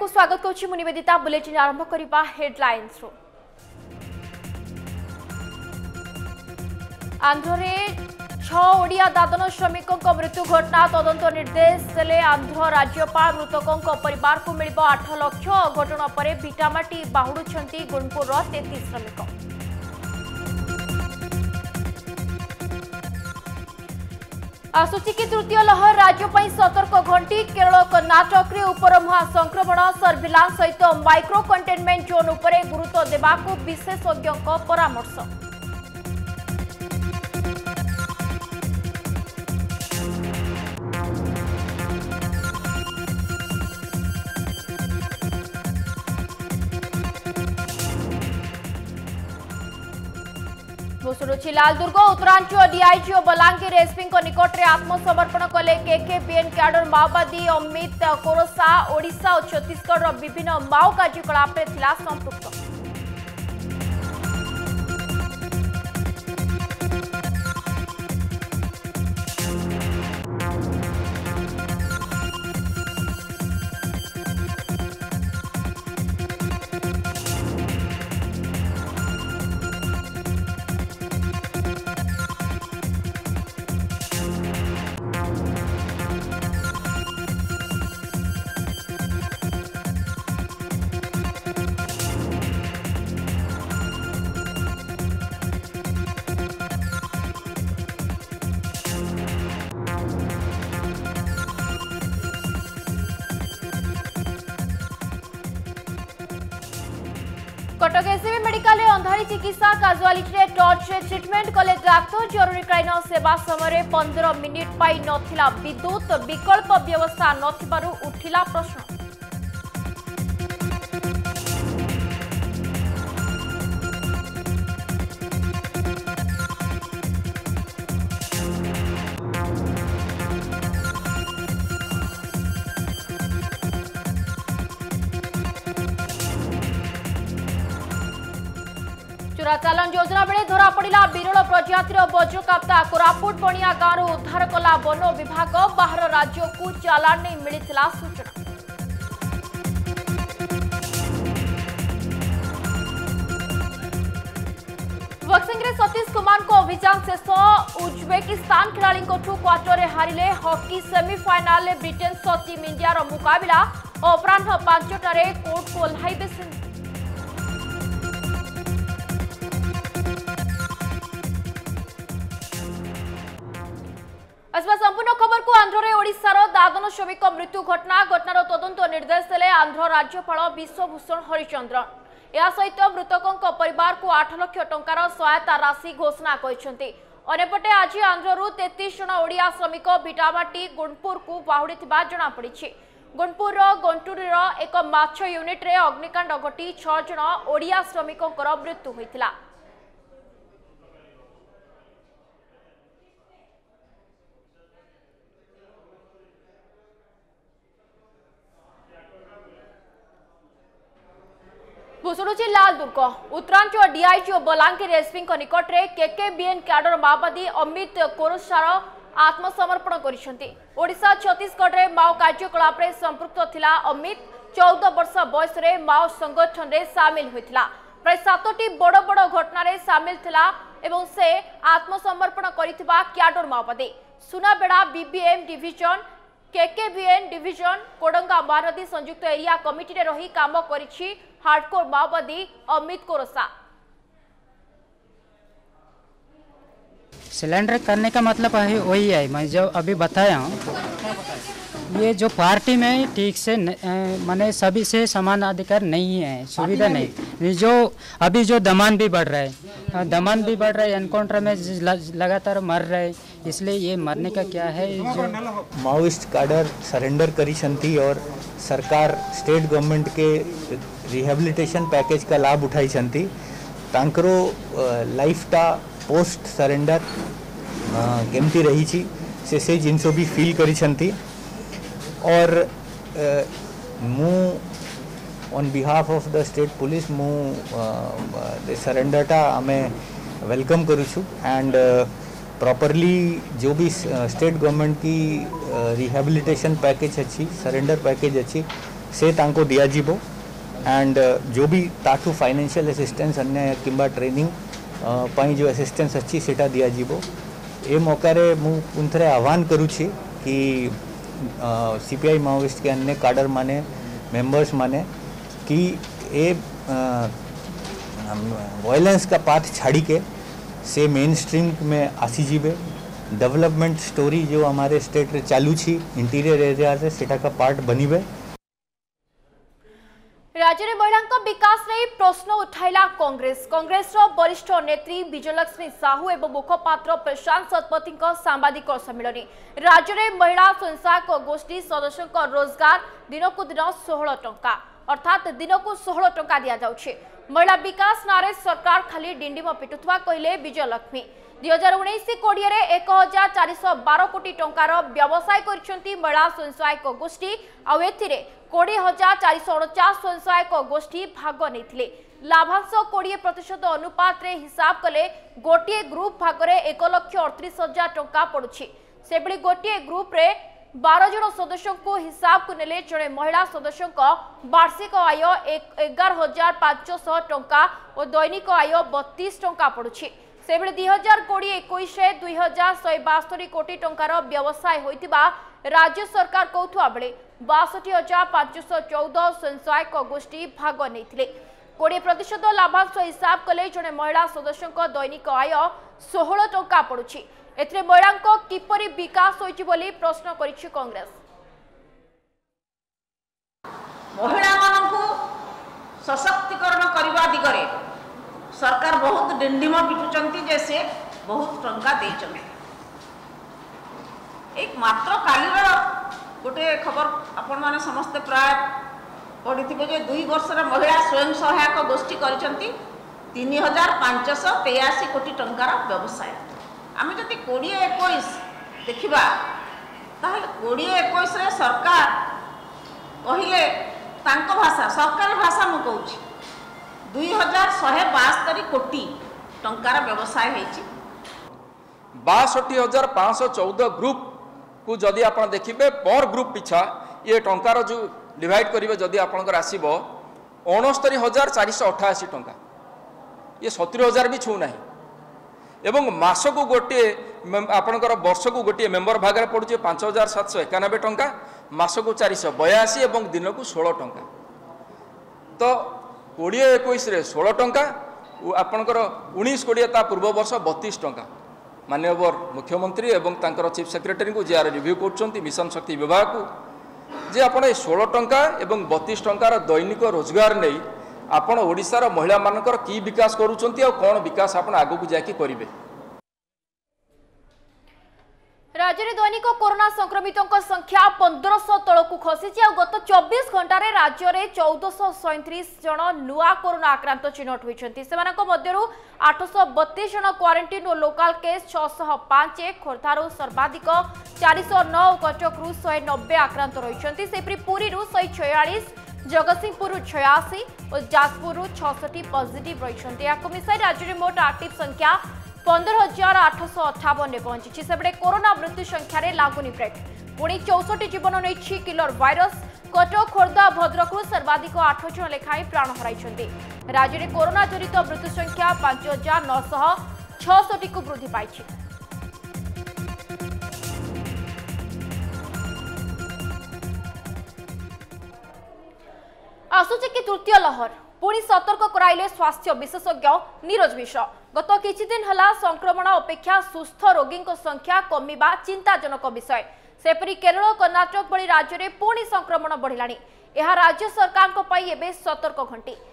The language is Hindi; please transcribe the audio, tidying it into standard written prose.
को स्वागत करुछि मु निवेदिता। बुलेटिन आरंभ करिबा हेडलाइंस रो। आंध्र रे 6 ओडिया दादन श्रमिकों मृत्यु घटना तदंत निर्देश देले आंध्र राज्यपाल। मृतकों परिवार को मिलिबो 8 लाख। घटना पर भिटामाटी बाहुडुछंती गुणपुर 33 श्रमिक। आसुची की तृतीय लहर राज्य पर सतर्क घंटी। केरल कर्नाटक रे उपरमुहा संक्रमण सर्विलांस सहित माइक्रो कंटेनमेंट जोन उपरे गुरुत्व देबाकू विशेषज्ञों परामर्श। लालदुर्ग उत्तरांचल डीआईजी और बलांगीर एसपी निकट में आत्मसमर्पण कले केकेबीएन कैडर माओवादी अमित कोरसा। ओडिशा और छत्तीसगढ़ विभिन्न माओ कार्यकलाप में थिला संपृक्त। कटक एसबी मेडिकल अंधारी चिकित्सा काजुआलिटी टर्च ट्रिटमेंट कले डाक्तर। जरूरीकालीन सेवा समय 15 मिनिट पाई नथिला विद्युत। विकल्प व्यवस्था नथिबारु उठिला प्रश्न। चोराचालान योजना बेले धरा पड़ा विरल प्रजातिर वज्रकाप्ता। कोरापुट बणिया गांव उद्धार कला वन विभाग। बाहर राज्य को चालान नहीं मिलता सूचना। बक्सिंग रे सतीश कुमार को अभियान शेष। उज्बेकिस्तान खिलाड़ी क्वार्टर में हारिले। हॉकी सेमिफाइनाल ब्रिटेन सह टीम इंडिया मुकाबला। अपराह 5टारे कोर्ट को ओह्लाइबे सिंधु। आसवा संपूर्ण खबर को आंध्र रे ओडिशार दादन श्रमिक मृत्यु घटनार तदंत निर्देश देले आंध्र राज्यपाल विश्वभूषण हरिचंद्रन। या सहित मृतकों परिवार को 8 लाख टंकार सहायता राशि घोषणा करछंती। अनेपटे आज आंध्ररू 33 जन ओडिया श्रमिक भिटामाटी गुणपुर को बाहुड़ी जना पड़ी। गुणपुर गंटूर एक माछ यूनिट रे अग्निकांड घटी 6 जन ओडिया श्रमिकों मृत्यु होइतिला। भूषुड़ुची लालदुर्ग उत्तरांचल डीआईजी और बलांगीर एसपी निकट में केकेबीएन कैडर माओवादी अमित कोरसार आत्मसमर्पण करिसेंती। ओडिशा छत्तीसगढ़ में माओ कार्यकलाप में संपृक्त थिला अमित। 14 वर्ष बयस रे माओ संगठन रे सामिल होइथिला। प्राय 7टी बड़ बड़ घटना रे सामिल थिला एवं से आत्मसमर्पण करिथिबा कैडर माओवादी। Sunabeda BBM division KKBN division कोडंगा महानदी संयुक्त एरिया कमिटी रे रही काम करिछि हार्डकोर माओवादी अमित कोरसा। सिलेंडर करने का मतलब है वही है मैं जो अभी बताया हूँ। ये जो पार्टी में ठीक से माने सभी से समान अधिकार नहीं है, सुविधा नहीं। जो अभी जो दमन भी बढ़ रहा है, एनकाउंटर में लगातार मर रहे हैं। इसलिए ये मरने का क्या है, जो माओइस्ट काडर सरेंडर करी और सरकार स्टेट गवर्नमेंट के रिहेबिलिटेशन पैकेज का लाभ उठाई तांकरो लाइफटा पोस्ट सरेंडर केमती रही से जिनसो भी फील करी। और मु on behalf of the state police मु सरेंडरटा आमे वेलकम करूँ एंड प्रॉपरली जो भी स्टेट गवर्नमेंट की रिहेबिलिटेशन पैकेज अच्छी सरेंडर पैकेज अच्छी से तांको दिया जीवो एंड जो भी ताठू फाइनेंशियल असिस्टेंस अन्य किंबा ट्रेनिंग पाई जो असिस्टेंस अच्छी सेटा दिया जीवो ए मौकारे मु पुनथरे आह्वान करू छी कि सीपीआई माओइस्ट के अन्य काडर माने मेंबर्स माने कि ए वायलेंस का पाथ छाड़ी के से मेन स्ट्रीम में आसी जीवे डेवलपमेंट स्टोरी जो हमारे स्टेट रे चालू छी इंटीरियर एरिया से सेटा का पार्ट बनीबे। राज्य में महिला विकास नहीं प्रश्न उठाइला कांग्रेस वरिष्ठ नेत्री विजयलक्ष्मी साहू एवं मुखपात्र प्रशांत शतपथी सांबादिक सम्मिलन। राज्य में महिला स्वयंसहायक गोष्ठी सदस्यों रोजगार दिनक दिन 16 टंका अर्थात दिनक 16 टंका दि जाउछि। महिला विकास नारे सरकार खाली डिंडिम पिटुथवा कहले विजयलक्ष्मी। 2019-20 रे 1412 कोटी टंकार व्यवसाय करिसेंती महिला स्वयंसहायक गोष्ठी आ एथिरे 20,449 स्वयंसहायक गोष्ठी भाग नहीं। लाभांश 20% अनुपात रे हिसाब कले गोटे ग्रुप भाग रे 1,38,000 टंका पड़ुछि। सेबली गोटे ग्रुप रे 12 जन सदस्यों को हिसाब को नेले जड़े महिला सदस्यों का वार्षिक आय 11,500 टंका और दैनिक आय 32 टंका पड़ुछि। सेबले 2020-21 2,172 कोटी टंकार व्यवसाय होइतिबा राज्य सरकार कहथुआ बेले 62,514 स्वयंसहायक गोष्ठी भाग नहीं। 20% लाभांश हिसाब कले जड़े महिला सदस्यों दैनिक आय 16 टंका पड़ुछि। एथिरे महिला किपरि विकास होइछि बोली प्रश्न करिछि कांग्रेस। महिला मानकु सशक्तिकरण करबा दिगरे सरकार बहुत डिंडिम पिटुचंती जैसे बहुत टंका देचंती। एक मात्र कालीर गोटे खबर आपण माने समस्त प्राय पढ़िथिबे जे 2 वर्ष रे महिला स्वयं सहायक गोष्ठी करिसंती 3,583 कोटी टंकार व्यवसाय। आमे जति 20-21 देखिबा ताहले 20-21 रे सरकार कहिले तांको भाषा सरकारी भाषा मु कहूची 2,172 कोटी टंकार व्यवसाय होइछि। 62,514 ग्रुप को जदि आप देखिए पर ग्रुप पिछा ये टंकार जो डिवाइड करेंगे जदि आपंकर आसब 69,488 टंका ये 70,000 भी छू ना एवं मासक गोटे आपंकर वर्ष को गोटे मेंबर भाग पड़ुचे 5,791 टंका मासक 482 एवं दिन को 16 टंका। तो 20-21 रे 16 टंका आपंकर 19-20 ता पूर्व वर्ष 32 टंका। माननीय मुख्यमंत्री एवं तांकर चीफ सेक्रेटरी को जे रिव्यू कर मिशन शक्ति विभाग को जे आपण 16 टंका एवं 32 टंकार दैनिक रोजगार नहीं आपण ओडिशार महिला मानकर की विकास करूछंती आ कोन विकास आपण आगु को जाके करिवे। राज्य में दैनिक कोरोना संक्रमितों संख्या 1500 तलक खसी। गत 24 घंटे राज्य में 1437 जन नुआ कोरोना आक्रांत चिन्हट होती। 832 जन क्वारंटाइन और लोकाल केस 605 खोर्धारू सर्वाधिक 409 कटकू 190 आक्रांत रही। सेपरी पुरी 146 जगतसिंहपुर 86 और जाजपुर 66 पॉजिटिव रही। मिसाई राज्य में मोट एक्टिव संख्या 15,858 पहुंची। सेबड़े कोरोना मृत्यु संख्यार लागुनी ब्रेक पुणी 64 जीवन नहीं किलर वायरस। कटक खोर्धा भद्रक सर्वाधिक 8 जन लेखाएं प्राण हराई। राज्य में कोरोना जनित मृत्यु संख्या 5,966 को वृद्धि पाई। आसुचे कि तृतीय लहर पुणी सतर्क कराइले स्वास्थ्य विशेषज्ञ नीरज मिश्र। गत किछि दिन हला संक्रमण अपेक्षा सुस्थ रोगी संख्या कमिबा चिंताजनक विषय। सेपरी केरल कर्नाटक भली राज्य में पुणी संक्रमण बढ़िलानी। यह राज्य सरकार को पाई एबे सतर्क घंटी।